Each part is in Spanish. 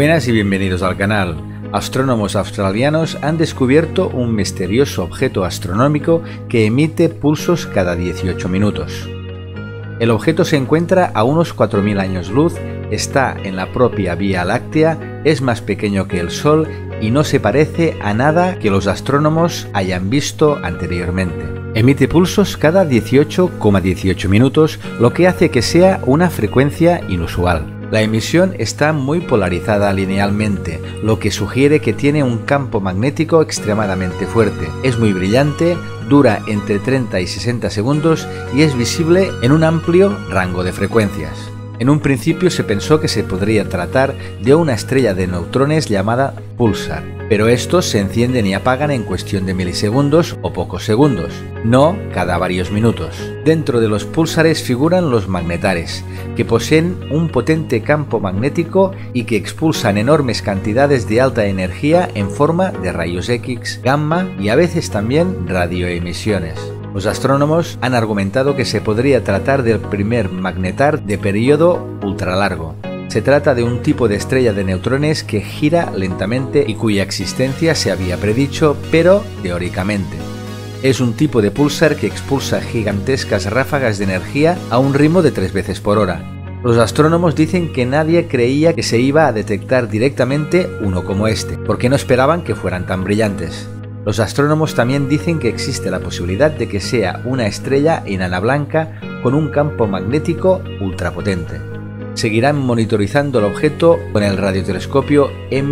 Buenas y bienvenidos al canal. Astrónomos australianos han descubierto un misterioso objeto astronómico que emite pulsos cada 18 minutos. El objeto se encuentra a unos 4.000 años luz, está en la propia Vía Láctea, es más pequeño que el Sol y no se parece a nada que los astrónomos hayan visto anteriormente. Emite pulsos cada 18,18 minutos, lo que hace que sea una frecuencia inusual. La emisión está muy polarizada linealmente, lo que sugiere que tiene un campo magnético extremadamente fuerte. Es muy brillante, dura entre 30 y 60 segundos y es visible en un amplio rango de frecuencias. En un principio se pensó que se podría tratar de una estrella de neutrones llamada pulsar, pero estos se encienden y apagan en cuestión de milisegundos o pocos segundos, no cada varios minutos. Dentro de los púlsares figuran los magnetares, que poseen un potente campo magnético y que expulsan enormes cantidades de alta energía en forma de rayos X, gamma y a veces también radioemisiones. Los astrónomos han argumentado que se podría tratar del primer magnetar de periodo ultralargo. Se trata de un tipo de estrella de neutrones que gira lentamente y cuya existencia se había predicho, pero teóricamente. Es un tipo de púlsar que expulsa gigantescas ráfagas de energía a un ritmo de 3 veces por hora. Los astrónomos dicen que nadie creía que se iba a detectar directamente uno como este, porque no esperaban que fueran tan brillantes. Los astrónomos también dicen que existe la posibilidad de que sea una estrella enana blanca con un campo magnético ultrapotente. Seguirán monitorizando el objeto con el radiotelescopio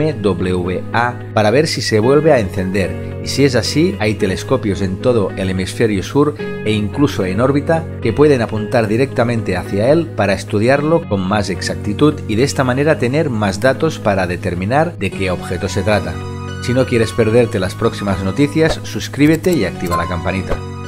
MWA para ver si se vuelve a encender, y si es así, hay telescopios en todo el hemisferio sur e incluso en órbita que pueden apuntar directamente hacia él para estudiarlo con más exactitud y de esta manera tener más datos para determinar de qué objeto se trata. Si no quieres perderte las próximas noticias, suscríbete y activa la campanita.